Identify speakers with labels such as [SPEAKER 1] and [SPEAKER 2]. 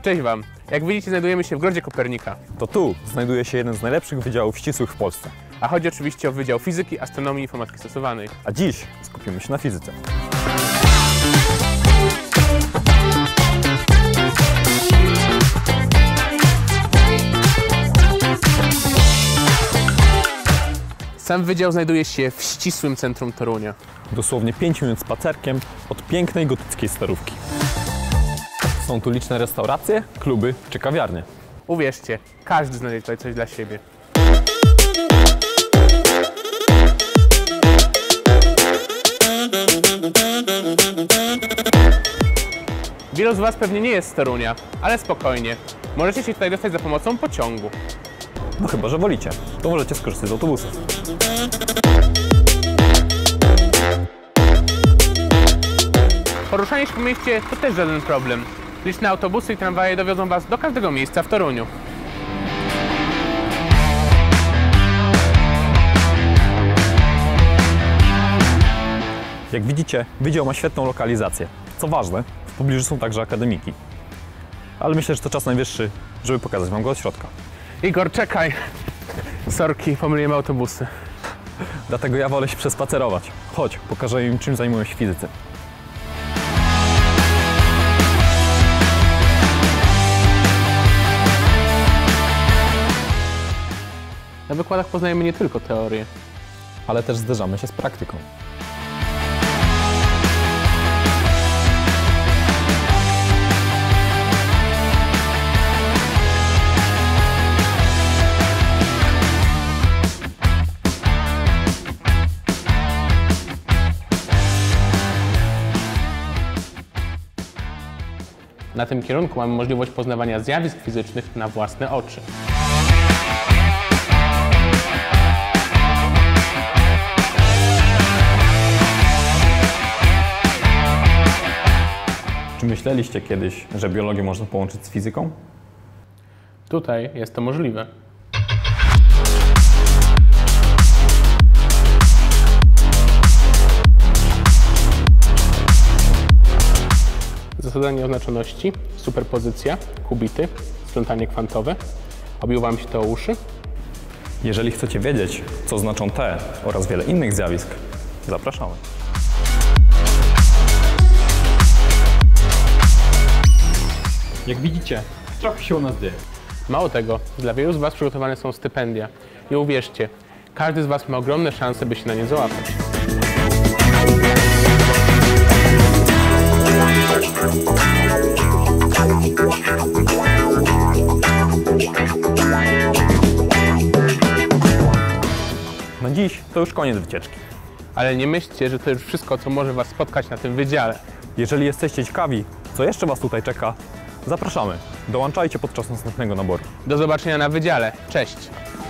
[SPEAKER 1] Cześć Wam! Jak widzicie, znajdujemy się w Grodzie Kopernika.
[SPEAKER 2] To tu znajduje się jeden z najlepszych wydziałów ścisłych w Polsce.
[SPEAKER 1] A chodzi oczywiście o Wydział Fizyki, Astronomii i Informatyki Stosowanej.
[SPEAKER 2] A dziś skupimy się na fizyce.
[SPEAKER 1] Sam wydział znajduje się w ścisłym centrum Torunia.
[SPEAKER 2] Dosłownie 5 minut spacerkiem od pięknej gotyckiej starówki. Są tu liczne restauracje, kluby czy kawiarnie.
[SPEAKER 1] Uwierzcie, każdy znajdzie tutaj coś dla siebie. Wielu z Was pewnie nie jest z Torunia, ale spokojnie. Możecie się tutaj dostać za pomocą pociągu.
[SPEAKER 2] No chyba, że wolicie, to możecie skorzystać z autobusów.
[SPEAKER 1] Poruszanie się po mieście to też żaden problem. Liczne autobusy i tramwaje dowiozą Was do każdego miejsca w Toruniu.
[SPEAKER 2] Jak widzicie, wydział ma świetną lokalizację. Co ważne, w pobliżu są także akademiki. Ale myślę, że to czas najwyższy, żeby pokazać Wam go od środka.
[SPEAKER 1] Igor, czekaj! Sorki, pomyliłem autobusy.
[SPEAKER 2] Dlatego ja wolę się przespacerować. Chodź, pokażę im, czym zajmują się fizycy.
[SPEAKER 1] Na wykładach poznajemy nie tylko teorię.
[SPEAKER 2] Ale też zderzamy się z praktyką.
[SPEAKER 1] Na tym kierunku mamy możliwość poznawania zjawisk fizycznych na własne oczy.
[SPEAKER 2] Czy myśleliście kiedyś, że biologię można połączyć z fizyką?
[SPEAKER 1] Tutaj jest to możliwe. Zasada nieoznaczoności, superpozycja, kubity, splątanie kwantowe. Obiło Wam się to o uszy?
[SPEAKER 2] Jeżeli chcecie wiedzieć, co znaczą te oraz wiele innych zjawisk, zapraszamy. Jak widzicie, trochę się u nas dzieje.
[SPEAKER 1] Mało tego, dla wielu z Was przygotowane są stypendia. I uwierzcie, każdy z Was ma ogromne szanse, by się na nie załapać.
[SPEAKER 2] Na dziś to już koniec wycieczki.
[SPEAKER 1] Ale nie myślcie, że to już wszystko, co może Was spotkać na tym wydziale.
[SPEAKER 2] Jeżeli jesteście ciekawi, co jeszcze Was tutaj czeka, zapraszamy. Dołączajcie podczas następnego naboru.
[SPEAKER 1] Do zobaczenia na wydziale. Cześć!